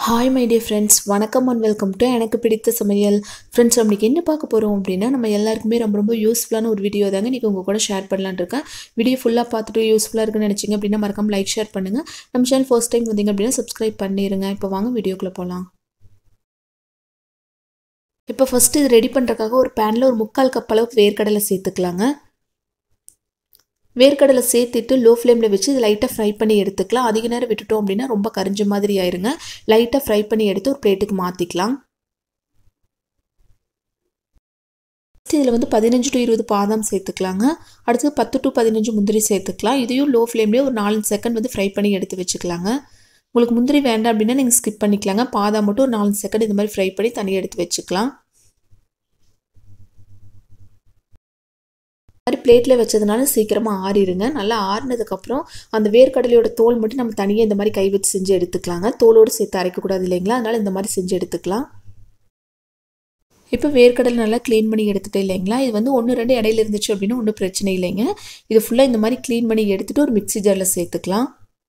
Hi my dear friends, வணக்கம் and welcome to எனக்கு பிடித்த சமையல். Friends, இன்னைக்கு என்ன பார்க்க போறோம் அப்படினா நம்ம எல்லாருக்குமே ரொம்ப யூஸ்ஃபுல்லான ஒரு வீடியோ தாங்க இன்னைக்கு உங்க கூட ஷேர் பண்ணலாம்னு இருக்கேன். வீடியோ ஃபுல்லா பார்த்துட்டு யூஸ்ஃபுல்லா இருக்குன்னு நினைச்சீங்க அப்படினா மறக்காம லைக் ஷேர் பண்ணுங்க. நம்ம சேனல் ஃபர்ஸ்ட் டைம் வந்தீங்க அப்படினா Subscribe பண்ணிருங்க. இப்போ வாங்க வீடியோக்குள்ள போலாம். இப்போ ஃபர்ஸ்ட் இது ரெடி பண்றதுக்காக ஒரு panல ஒரு 1/4 கப் அளவுக்கு வேர்க்கடலை சேர்த்துக்கலாங்க. வேர்க்கடலை சேர்த்துட்டு லோ ஃப்ளேம்ல வச்சு இது லைட்டா ஃப்ரை பண்ணி எடுத்துக்கலாம். அதிக நேரம் விட்டுட்டோம் அப்படினா ரொம்ப கரிஞ்ச மாதிரி ஆயிருங்க. லைட்டா ஃப்ரை பண்ணி எடுத்து ஒரு பிளேட்டுக்கு மாத்திக்கலாம். இதுல வந்து 15 to 20 பாதாம் சேர்த்துக்கலாங்க. அடுத்து 10 to 15 முந்திரி சேர்த்துக்கலாம். இதையும் லோ ஃப்ளேம்லயே ஒரு 4 செகண்ட் வந்து ஃப்ரை பண்ணி எடுத்து வச்சுக்கலாங்க. உங்களுக்கு முந்திரி வேண்டாம் அப்படினா நீங்க ஸ்கிப் பண்ணிக்கலாங்க. பாதாம் மட்டும் ஒரு 4 செகண்ட் இந்த மாதிரி ஃப்ரை பண்ணி தனியா எடுத்து வச்சுக்கலாம். மாதிரி பிளேட்ல வச்சதுனால சீக்கிரமா ஆறிடுங்க. நல்லா ஆறினதுக்கு அப்புறம் அந்த வேர்க்கடலையோட தோல் மட்டும் நம்ம தனியா இந்த மாதிரி கை வச்சு செஞ்சு எடுத்துக்கலாங்க. தோலோடு சேர்த்து அரைக்க கூடாது இல்லைங்களா? அதனால இந்த மாதிரி செஞ்சு எடுத்துக்கலாம். இப்போ வேர்க்கடலை நல்லா க்ளீன் பண்ணி எடுத்துட்டு இல்லைங்களா? இது வந்து 1-2 இடையில இருந்துச்சு அப்படின்னா ஒன்றும் பிரச்சனை இல்லைங்க. இது ஃபுல்லா இந்த மாதிரி க்ளீன் பண்ணி எடுத்துட்டு ஒரு மிக்ஸி ஜார்ல சேர்த்துக்கலாம்.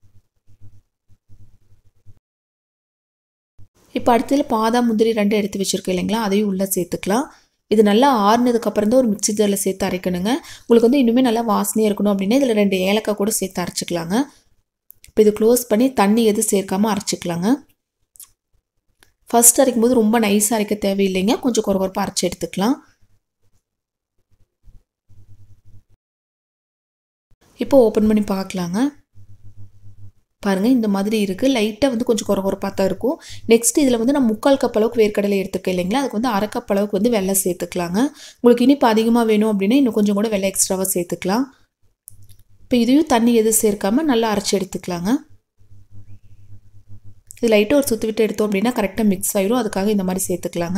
இப்போ அடுத்ததுல பாதாம் முந்திரி 2 எடுத்து வச்சிருக்கேன் இல்லைங்களா? அதையும் உள்ள சேர்த்துக்கலாம். இது நல்லா ஆறுனதுக்கு அப்புறம் தான் ஒரு மிக்ஸி ஜார்ல சேர்த்து அரைக்கணுங்க. உங்களுக்கு வந்து இன்னுமே நல்லா வாசனையா இருக்கணும் அப்படின்னா இதில் 2 ஏலக்காய் கூட சேர்த்து அரைச்சிக்கலாங்க. இப்போ இது க்ளோஸ் பண்ணி தண்ணி எதுவும் சேர்க்காம அரைச்சிக்கலாங்க. ஃபர்ஸ்ட் அரைக்கும் போது ரொம்ப நைஸாக அரைக்க தேவையில்லைங்க. கொஞ்சம் கொரகொரப்பாக அரைச்சி எடுத்துக்கலாம். இப்போ ஓப்பன் பண்ணி பார்க்கலாங்க. பாருங்க இந்த மாதிரி இருக்கு. லைட்டா வந்து கொஞ்சம் கொரகொரப்பா தான் இருக்கும். நெக்ஸ்ட் இதுல வந்து நான் 3/4 கப் அளவுக்கு வேர்க்கடலை எடுத்துக்கேன் இல்லைங்களா? அதுக்கு வந்து 1/2 கப் அளவுக்கு வந்து வெல்லம் சேர்த்துக்கலாங்க. உங்களுக்கு இனிப்பு அதிகமா வேணும் அப்படின்னா இன்னும் கொஞ்சம் கூட வெல்லம் எக்ஸ்ட்ராவா சேர்த்துக்கலாம். இப்போ இதையும் தண்ணி எதுவும் சேர்க்காம நல்லா அரைச்சி எடுத்துக்கலாங்க. இது லைட்டா ஒரு சுத்தி விட்டு எடுத்தோம் அப்படின்னா கரெக்டா மிக்ஸ் ஆயிரும். அதுக்காக இந்த மாதிரி சேர்த்துக்கலாங்க.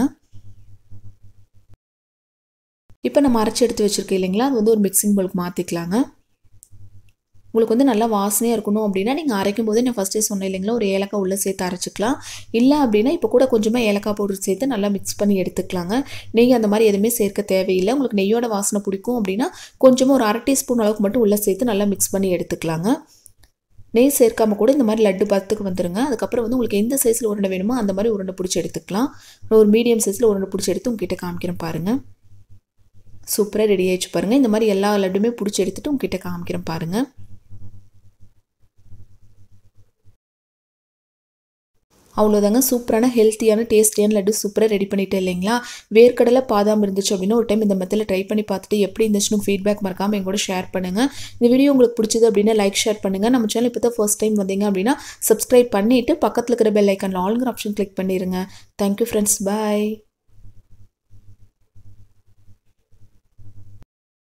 இப்போ நம்ம அரைச்சி எடுத்து வச்சிருக்கோம் இல்லைங்களா? அது வந்து ஒரு மிக்சிங் பவுலுக்கு மாத்திக்கலாங்க. உங்களுக்கு வந்து நல்லா வாசனையாக இருக்கணும் அப்படின்னா நீங்கள் அரைக்கும் போதே நான் ஃபஸ்ட்டே சொன்னேன் இல்லைங்களா? ஒரு ஏலக்காய் உள்ளே சேர்த்து அரைச்சிக்கலாம். இல்லை அப்படின்னா இப்போ கூட கொஞ்சமாக ஏலக்காய் பவுடர் சேர்த்து நல்லா மிக்ஸ் பண்ணி எடுத்துக்கலாங்க. நெய் அந்த மாதிரி எதுவுமே சேர்க்க தேவையில்லை. உங்களுக்கு நெய்யோட வாசனை பிடிக்கும் அப்படின்னா கொஞ்சமாக ஒரு 1/2 டீஸ்பூன் அளவுக்கு மட்டும் உள்ளே சேர்த்து நல்லா மிக்ஸ் பண்ணி எடுத்துக்கலாங்க. நெய் சேர்க்காம கூட இந்த மாதிரி லட்டு பதத்துக்கு வந்துருங்க. அதுக்கப்புறம் வந்து உங்களுக்கு எந்த சைஸில் உருண்டை வேணுமோ அந்த மாதிரி உருண்டை பிடிச்சி எடுத்துக்கலாம். ஒரு மீடியம் சைஸில் உருண்டை பிடிச்சி எடுத்து உங்ககிட்ட காமிக்கிறேன் பாருங்கள். சூப்பராக ரெடி ஆயிடுச்சு பாருங்கள். இந்த மாதிரி எல்லா லட்டுமே பிடிச்சி எடுத்துகிட்டு உங்ககிட்ட காமிக்கிறேன் பாருங்கள். அவ்வளோதாங்க, சூப்பரான ஹெல்த்தியான டேஸ்டியான லட்டு சூப்பராக ரெடி பண்ணிட்டேன் இல்லைங்களா? வேர்க்கடலை பாதாம் இருந்துச்சு அப்படின்னா ஒரு டைம் இந்த மெத்தடில் ட்ரை பண்ணி பார்த்துட்டு எப்படி இருந்துச்சுன்னு ஃபீட்பேக் மறக்காமல் எங்கூட ஷேர் பண்ணுங்கள். இந்த வீடியோ உங்களுக்கு பிடிச்சது அப்படின்னா லைக் ஷேர் பண்ணுங்கள். நம்ம சேனல் இப்போ தான் ஃபர்ஸ்ட் டைம் வந்தீங்க அப்படின்னா சப்ஸ்கிரைப் பண்ணிவிட்டு பக்கத்தில் இருக்கிற பெல் ஐக்கானில் ஆல்ங்கிற ஆப்ஷன் கிளிக் பண்ணிடுங்க. தேங்க்யூ ஃப்ரெண்ட்ஸ், பாய்.